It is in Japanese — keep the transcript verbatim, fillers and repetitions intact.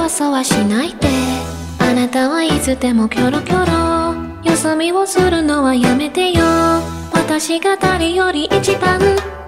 わそわしないで。あなたはいつでもキョロキョロ。よそ見をするのはやめてよ。私が誰より一番